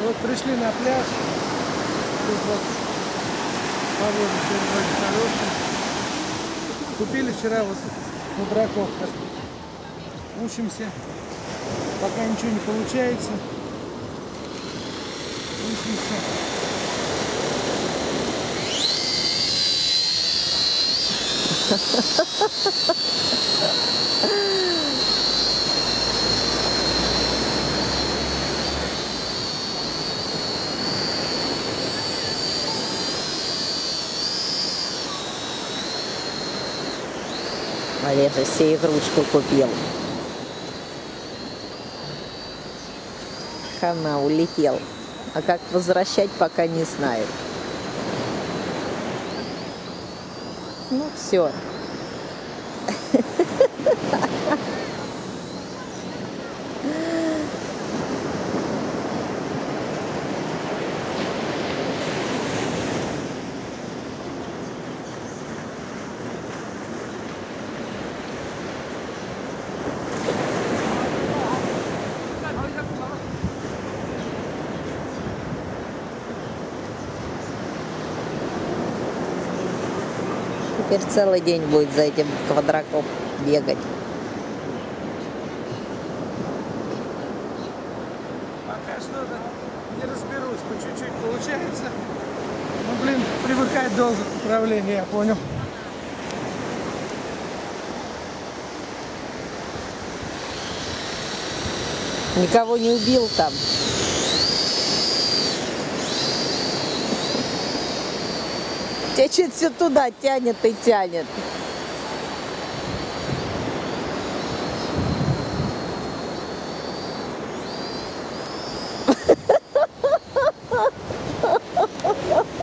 Вот пришли на пляж. Тут вот погода сегодня хорошая. Купили вчера вот квадрокоптер. Учимся. Пока ничего не получается. Учимся. Олежа себе игрушку купил. Хана улетел. А как возвращать, пока не знает. Ну все. Теперь целый день будет за этим квадраком бегать. Пока что-то не разберусь, по чуть-чуть получается. Ну, блин, привыкать должен к управлению, я понял. Никого не убил там. Тебя что-то все туда тянет и тянет.